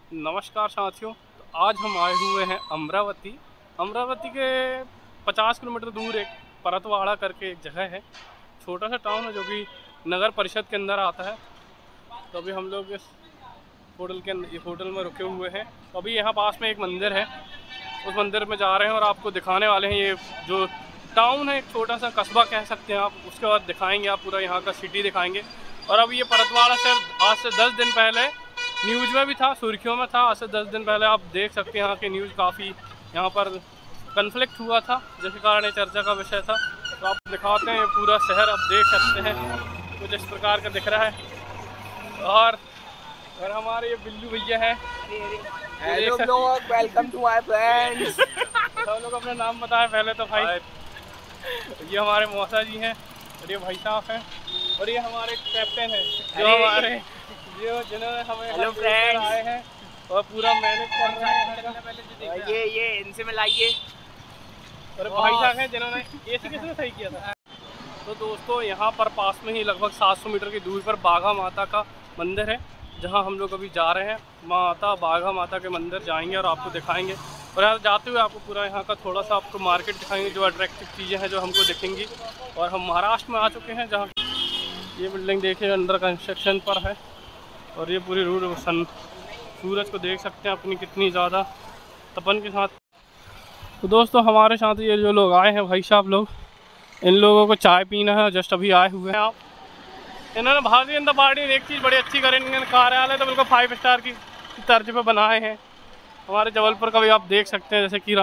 नमस्कार साथियों। तो आज हम आए हुए हैं अमरावती। अमरावती के 50 किलोमीटर दूर एक परतवाड़ा करके एक जगह है, छोटा सा टाउन है जो कि नगर परिषद के अंदर आता है। तो अभी हम लोग इस होटल में रुके हुए हैं। तो अभी यहाँ पास में एक मंदिर है, उस मंदिर में जा रहे हैं और आपको दिखाने वाले हैं। ये जो टाउन है, एक छोटा सा कस्बा कह सकते हैं आप, उसके बाद दिखाएंगे आप पूरा यहाँ का सिटी दिखाएंगे। और अब ये परतवाड़ा से आज से 10 दिन पहले न्यूज़ में भी था, सुर्खियों में था। आज से 10 दिन पहले आप देख सकते हैं यहाँ के न्यूज़ काफ़ी यहाँ पर कन्फ्लिक्ट हुआ था, जिसके कारण ये चर्चा का विषय था। तो आप दिखाते हैं पूरा शहर, आप देख सकते हैं कुछ इस प्रकार का दिख रहा है। और हमारे ये बिल्लू भैया हैं। हेलो लोग, वेलकम टू माय फ्रेंड्स। सब लोग अपना नाम बताएं पहले तो भाई। ये हमारे मौसा जी हैं और ये भाई साहब हैं और ये हमारे कैप्टन हैं जो हमारे जिन्होंने हमें हेलो फ्रेंड्स आए हैं और पूरा मैनेज कर रहे हैं। ये इनसे मिलाइए। और भाई साहब हैं जिन्होंने एसी किसने सही किया था। तो दोस्तों यहाँ पर पास में ही लगभग 700 मीटर की दूरी पर बाघा माता का मंदिर है, जहाँ हम लोग अभी जा रहे हैं। बाघा माता के मंदिर जाएंगे और आपको दिखाएंगे। और यहाँ जाते हुए आपको पूरा यहाँ का थोड़ा सा आपको मार्केट दिखाएंगे, जो अट्रैक्टिव चीज़ें हैं जो हमको दिखेंगी। और हम महाराष्ट्र में आ चुके हैं, जहाँ ये बिल्डिंग देखिए अंडर कंस्ट्रक्शन पर है। और ये पूरी रोड सूरज को देख सकते हैं अपनी कितनी ज़्यादा तपन के साथ। तो दोस्तों हमारे साथ ये जो लोग आए हैं भाई साहब लोग, इन लोगों को चाय पीना है। जस्ट अभी आए हुए हैं आप। इन्होंने भारतीय जनता पार्टी ने एक चीज़ बड़ी अच्छी करी, इन्होंने कार्यालय तो बिल्कुल 5 स्टार की तर्ज पे बनाए हैं। हमारे जबलपुर का भी आप देख सकते हैं, जैसे कि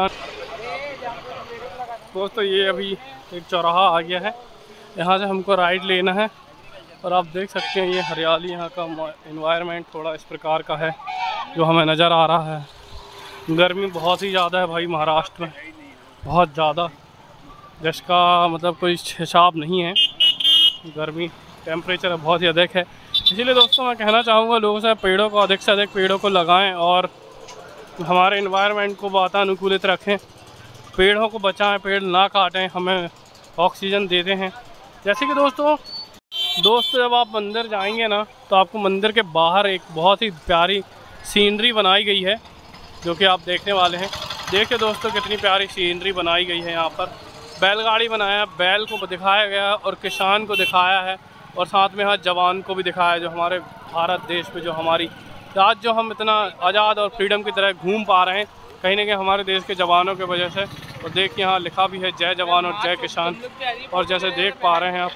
दोस्तों ये अभी एक चौराहा आ गया है, यहाँ से हमको राइट लेना है। और आप देख सकते हैं ये हरियाली, यहाँ का एनवायरनमेंट थोड़ा इस प्रकार का है जो हमें नज़र आ रहा है। गर्मी बहुत ही ज़्यादा है भाई महाराष्ट्र में, बहुत ज़्यादा, जिसका मतलब कोई हिसाब नहीं है। गर्मी टेम्परेचर बहुत ही अधिक है। इसीलिए दोस्तों मैं कहना चाहूँगा लोगों से पेड़ों को अधिक से अधिक पेड़ों को लगाएं और हमारे एनवायरनमेंट को वातानुकूलित रखें। पेड़ों को बचाएं, पेड़ ना काटें, हमें ऑक्सीजन देते हैं। जैसे कि दोस्तों जब आप मंदिर जाएंगे ना, तो आपको मंदिर के बाहर एक बहुत ही प्यारी सीनरी बनाई गई है जो कि आप देखने वाले हैं। देखिए दोस्तों कितनी प्यारी सीनरी बनाई गई है। यहाँ पर बैलगाड़ी बनाया, बैल को दिखाया गया और किसान को दिखाया है, और साथ में यहाँ जवान को भी दिखाया, जो हमारे भारत देश में जो हमारी आज जो हम इतना आज़ाद और फ्रीडम की तरह घूम पा रहे हैं, कहीं ना कहीं हमारे देश के जवानों की वजह से। और देखिए यहाँ लिखा भी है जय जवान और जय किसान, और जैसे देख पा रहे हैं आप।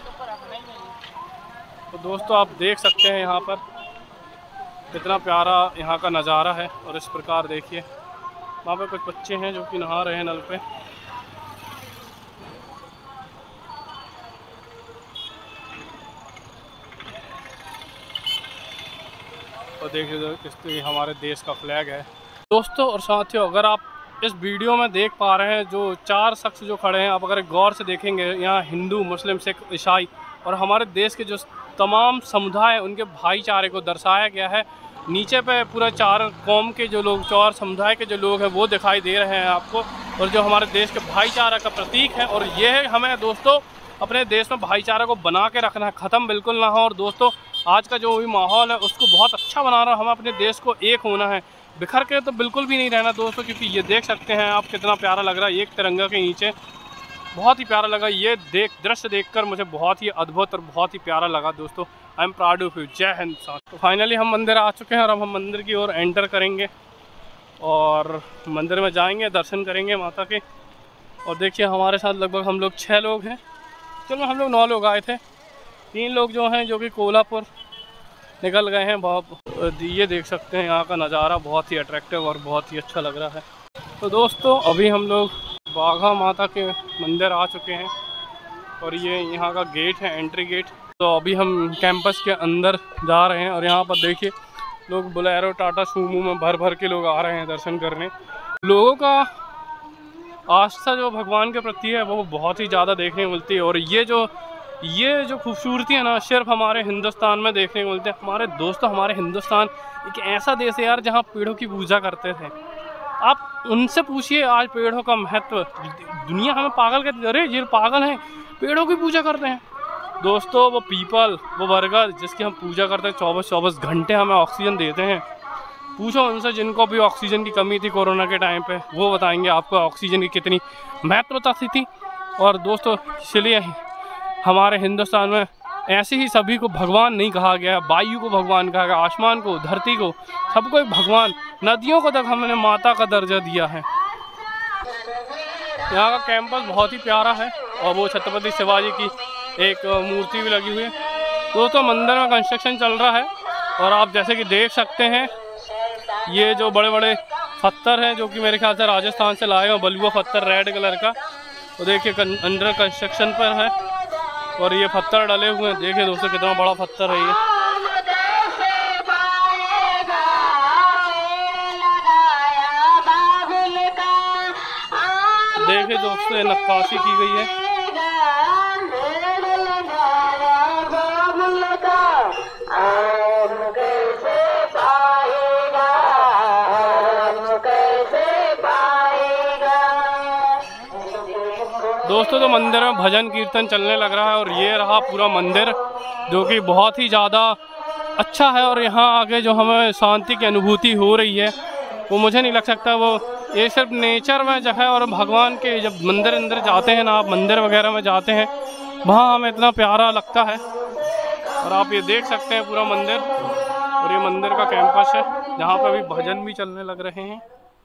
तो दोस्तों आप देख सकते हैं यहाँ पर कितना प्यारा यहाँ का नज़ारा है। और इस प्रकार देखिए वहाँ पे कुछ बच्चे हैं जो कि नहा रहे हैं नल पे। और देखिए किस हमारे देश का फ्लैग है दोस्तों। और साथियों अगर आप इस वीडियो में देख पा रहे हैं जो 4 शख्स जो खड़े हैं, आप अगर गौर से देखेंगे, यहाँ हिंदू, मुस्लिम, सिख, ईसाई और हमारे देश के जो तमाम समुदाय उनके भाईचारे को दर्शाया गया है। नीचे पे पूरा 4 कौम के जो लोग, 4 समुदाय के जो लोग हैं वो दिखाई दे रहे हैं आपको, और जो हमारे देश के भाईचारा का प्रतीक है। और ये है हमें दोस्तों अपने देश में भाईचारा को बना के रखना है, ख़त्म बिल्कुल ना हो। और दोस्तों आज का जो भी माहौल है उसको बहुत अच्छा बनाना, हमें अपने देश को एक होना है, बिखर के तो बिल्कुल भी नहीं रहना दोस्तों। क्योंकि ये देख सकते हैं आप कितना प्यारा लग रहा है एक तिरंगा के नीचे, बहुत ही प्यारा लगा। ये दृश्य देखकर मुझे बहुत ही अद्भुत और बहुत ही प्यारा लगा दोस्तों। I am proud of you. Jai Hind. तो फाइनली हम मंदिर आ चुके हैं और अब हम मंदिर की ओर एंटर करेंगे और मंदिर में जाएंगे, दर्शन करेंगे माता के। और देखिए हमारे साथ लगभग हम लोग 6 लोग हैं। चलो हम लोग 9 लोग आए थे, 3 लोग जो हैं जो कि कोल्हापुर निकल गए हैं। बहुत ये देख सकते हैं यहाँ का नज़ारा बहुत ही अट्रैक्टिव और बहुत ही अच्छा लग रहा है। तो दोस्तों अभी हम लोग बाघा माता के मंदिर आ चुके हैं और ये यहाँ का गेट है, एंट्री गेट। तो अभी हम कैंपस के अंदर जा रहे हैं और यहाँ पर देखिए लोग बोलेरो, टाटा सूमो में भर भर के लोग आ रहे हैं दर्शन करने। लोगों का आस्था जो भगवान के प्रति है वो बहुत ही ज़्यादा देखने को मिलती है। और ये जो खूबसूरती है ना, सिर्फ हमारे हिंदुस्तान में देखने को मिलती है। हमारे दोस्तों हमारे हिंदुस्तान एक ऐसा देश है यार जहाँ पेड़ों की पूजा करते थे। आप उनसे पूछिए आज पेड़ों का महत्व। दुनिया हमें पागल कहती है, अरे ये पागल हैं, पेड़ों की पूजा करते हैं। दोस्तों वो पीपल, वो बरगद जिसकी हम पूजा करते हैं, 24-24 घंटे हमें ऑक्सीजन देते हैं, पूछो उनसे जिनको भी ऑक्सीजन की कमी थी कोरोना के टाइम पे, वो बताएंगे आपको ऑक्सीजन की कितनी महत्वता थी। और दोस्तों इसलिए हमारे हिंदुस्तान में ऐसे ही सभी को भगवान नहीं कहा गया, वायु को भगवान कहा गया, आसमान को, धरती को, सबको एक भगवान, नदियों को तक हमने माता का दर्जा दिया है। यहाँ का कैंपस बहुत ही प्यारा है और वो छत्रपति शिवाजी की एक मूर्ति भी लगी हुई है। दोस्तों मंदिर में कंस्ट्रक्शन चल रहा है और आप जैसे कि देख सकते हैं ये जो बड़े बड़े पत्थर हैं जो कि मेरे ख्याल से राजस्थान से लाए हैं, बलुआ पत्थर रेड कलर का, तो देखिए अंडर कंस्ट्रक्शन पर है और ये पत्थर डले हुए हैं। देखिए दोस्तों कितना बड़ा पत्थर है ये। देखिए दोस्तों नक्काशी की गई है। दोस्तों तो मंदिर में भजन कीर्तन चलने लग रहा है और ये रहा पूरा मंदिर जो कि बहुत ही ज़्यादा अच्छा है। और यहाँ आगे जो हमें शांति की अनुभूति हो रही है वो मुझे नहीं लग सकता, वो ये सिर्फ नेचर में जो है और भगवान के जब मंदिर अंदर जाते हैं ना, आप मंदिर वगैरह में जाते हैं वहाँ हमें इतना प्यारा लगता है। और आप ये देख सकते हैं पूरा मंदिर, और ये मंदिर का कैंपस है जहाँ पर अभी भजन भी चलने लग रहे हैं।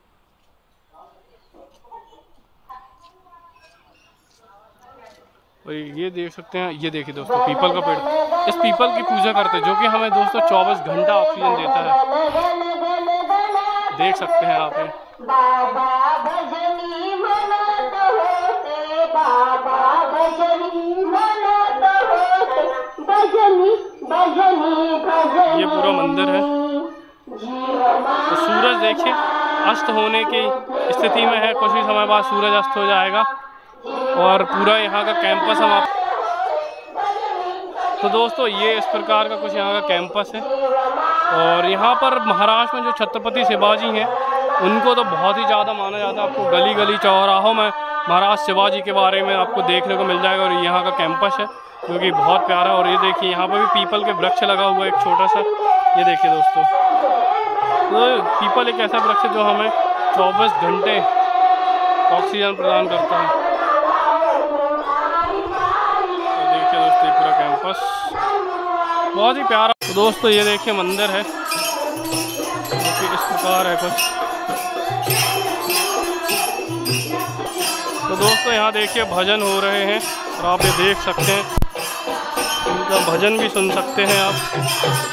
और ये देख सकते हैं, ये देखिए दोस्तों पीपल का पेड़, इस पीपल की पूजा करते हैं जो कि हमें दोस्तों 24 घंटा ऑक्सीजन देता है। देख सकते हैं आप ये। ये पूरा मंदिर है। तो सूरज देखिए अस्त होने की स्थिति में है, कुछ ही समय बाद सूरज अस्त हो जाएगा और पूरा यहाँ का कैंपस हम आप। तो दोस्तों ये इस प्रकार का कुछ यहाँ का कैंपस है। और यहाँ पर महाराष्ट्र में जो छत्रपति शिवाजी हैं उनको तो बहुत ही ज़्यादा माना जाता है। आपको गली गली चौराहों में महाराज शिवाजी के बारे में आपको देखने को मिल जाएगा। और यहाँ का कैंपस है जो कि बहुत प्यारा है। और ये देखिए यहाँ पर भी पीपल के वृक्ष लगा हुआ है एक छोटा सा, ये देखिए दोस्तों। तो पीपल एक ऐसा वृक्ष है जो हमें 24 घंटे ऑक्सीजन प्रदान करता है। तो देखिए दोस्तों ये पूरा कैंपस बहुत ही प्यारा। तो दोस्तों ये देखिए मंदिर है जो कि इस प्रकार है कुछ। तो दोस्तों यहाँ देखिए भजन हो रहे हैं और आप ये देख सकते हैं, उनका भजन भी सुन सकते हैं आप।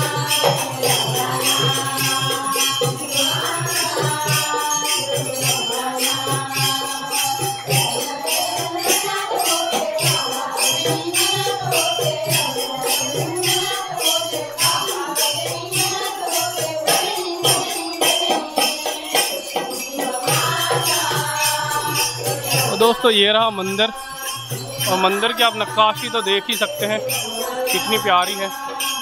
दोस्तों ये रहा मंदिर, और मंदिर की आप नक्काशी तो देख ही सकते हैं कितनी प्यारी है।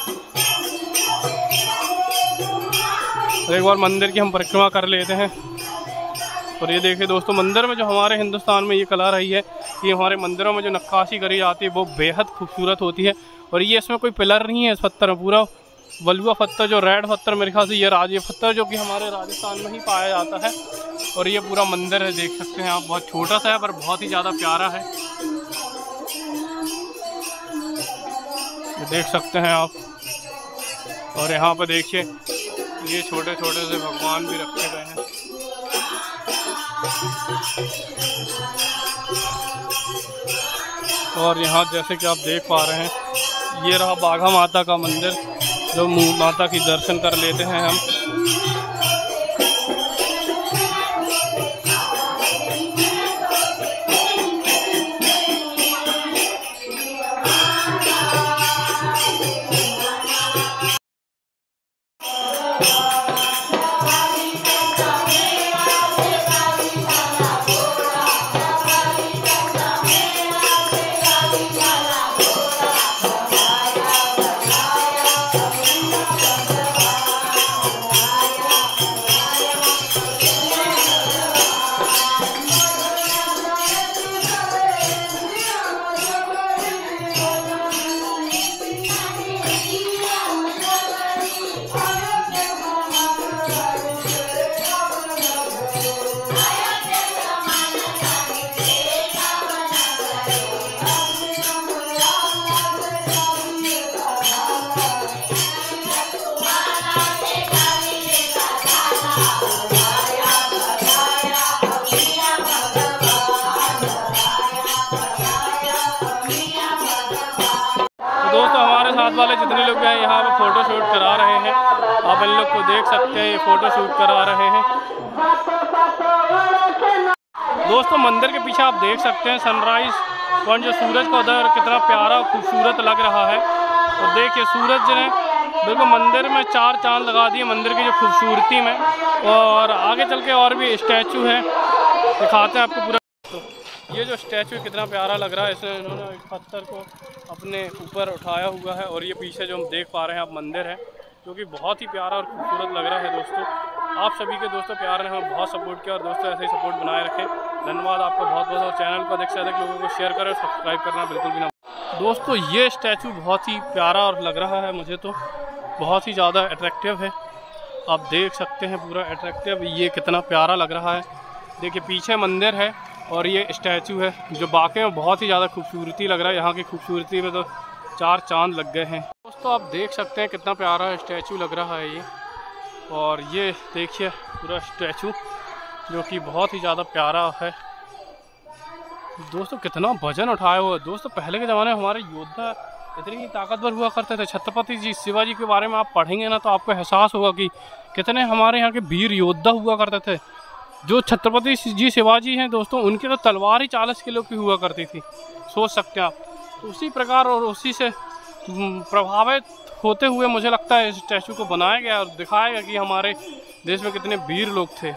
एक बार मंदिर की हम परिक्रमा कर लेते हैं। और ये देखिए दोस्तों मंदिर में जो हमारे हिंदुस्तान में ये कला रही है कि हमारे मंदिरों में जो नक्काशी करी जाती है वो बेहद खूबसूरत होती है। और ये इसमें कोई पिलर नहीं है इस पत्थर में, पूरा बलुआ पत्थर जो रेड पत्थर मेरे ख्याल से ये राजे पत्थर जो कि हमारे राजस्थान में ही पाया जाता है। और ये पूरा मंदिर है, देख सकते हैं आप, बहुत छोटा सा है पर बहुत ही ज़्यादा प्यारा है। देख सकते हैं आप। और यहाँ पर देखिए ये छोटे छोटे से भगवान भी रखे गए हैं। और यहाँ जैसे कि आप देख पा रहे हैं ये रहा बाघा माता का मंदिर, जो माता की दर्शन कर लेते हैं हम। देख सकते हैं ये फ़ोटो शूट करा रहे हैं। दोस्तों मंदिर के पीछे आप देख सकते हैं सनराइज़ पॉइंट, जो सूरज का उदय कितना प्यारा और खूबसूरत लग रहा है। और देखिए सूरज ने बिल्कुल मंदिर में 4 चांद लगा दिए मंदिर की जो खूबसूरती में। और आगे चल के और भी स्टैचू है, दिखाते हैं आपको पूरा। तो ये जो स्टैचू कितना प्यारा लग रहा है, इसमें इन्होंने इस पत्थर को अपने ऊपर उठाया हुआ है। और ये पीछे जो हम देख पा रहे हैं आप मंदिर है, जो कि बहुत ही प्यारा और खूबसूरत लग रहा है। दोस्तों आप सभी के दोस्तों प्यार ने हमें बहुत सपोर्ट किया, और दोस्तों ऐसे ही सपोर्ट बनाए रखें। धन्यवाद आपका बहुत बहुत। और चैनल को अधिक से अधिक लोगों को शेयर करें और सब्सक्राइब करना बिल्कुल भी ना। दोस्तों ये स्टैचू बहुत ही प्यारा और लग रहा है, मुझे तो बहुत ही ज़्यादा अट्रैक्टिव है। आप देख सकते हैं पूरा अट्रैक्टिव ये कितना प्यारा लग रहा है। देखिए पीछे मंदिर है और ये स्टैचू है, जो वाकई में बहुत ही ज़्यादा खूबसूरती लग रहा है। यहाँ की खूबसूरती में तो 4 चांद लग गए हैं। दोस्तों आप देख सकते हैं कितना प्यारा स्टैचू लग रहा है ये। और ये देखिए पूरा स्टैचू जो कि बहुत ही ज़्यादा प्यारा है। दोस्तों कितना वजन उठाया हुआ है। दोस्तों पहले के ज़माने में हमारे योद्धा इतनी ही ताकतवर हुआ करते थे। छत्रपति जी शिवाजी के बारे में आप पढ़ेंगे ना तो आपको एहसास होगा कि कितने हमारे यहाँ के वीर योद्धा हुआ करते थे। जो छत्रपति जी शिवाजी हैं दोस्तों, उनकी तो तलवार ही 40 किलो की हुआ करती थी, सोच सकते हैं आप। तो उसी प्रकार और उसी से प्रभावित होते हुए मुझे लगता है इस स्टैचू को बनाया गया और दिखाया गया कि हमारे देश में कितने वीर लोग थे।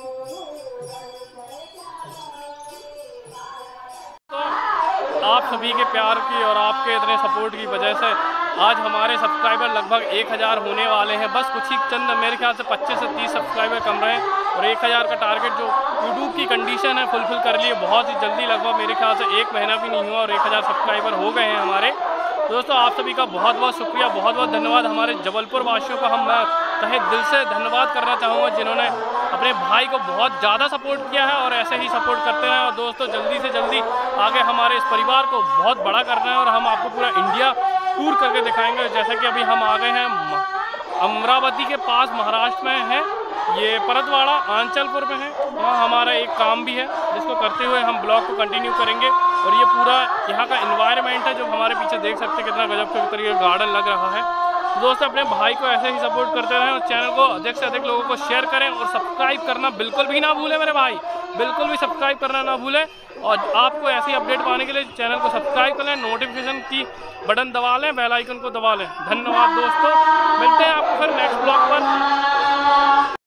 तो आप सभी के प्यार की और आपके इतने सपोर्ट की वजह से आज हमारे सब्सक्राइबर लगभग 1000 होने वाले हैं। बस कुछ ही चंद मेरे ख्याल से 25 से 30 सब्सक्राइबर कम रहे हैं और 1000 का टारगेट जो यूट्यूब की कंडीशन है फुलफिल कर लिए बहुत ही जल्दी। लगभग मेरे ख्याल से 1 महीना भी नहीं हुआ और 1000 सब्सक्राइबर हो गए हैं हमारे। दोस्तों आप सभी का बहुत बहुत शुक्रिया, बहुत बहुत धन्यवाद। हमारे जबलपुर वासियों का हम तहे दिल से धन्यवाद करना चाहूँगा, जिन्होंने अपने भाई को बहुत ज़्यादा सपोर्ट किया है और ऐसे ही सपोर्ट करते रहें। और दोस्तों जल्दी से जल्दी आगे हमारे इस परिवार को बहुत बड़ा करना है और हम आपको पूरा इंडिया टूर करके दिखाएंगे। जैसे कि अभी हम आ गए हैं अमरावती के पास, महाराष्ट्र में है ये परतवाड़ा, आंचलपुर में है। वहाँ हमारा एक काम भी है जिसको करते हुए हम ब्लॉग को कंटिन्यू करेंगे। और ये पूरा यहाँ का एनवायरनमेंट है जो हमारे पीछे देख सकते हैं, कितना गजब के तरीके गार्डन लग रहा है। तो दोस्तों अपने भाई को ऐसे ही सपोर्ट करते रहें और चैनल को अधिक से अधिक लोगों को शेयर करें और सब्सक्राइब करना बिल्कुल भी ना भूलें मेरे भाई, बिल्कुल भी सब्सक्राइब करना ना भूलें। और आपको ऐसी अपडेट पाने के लिए चैनल को सब्सक्राइब कर लें, नोटिफिकेशन की बटन दबा लें, बेल आइकन को दबा लें। धन्यवाद दोस्तों, मिलते हैं आपको फिर नेक्स्ट ब्लॉग पर।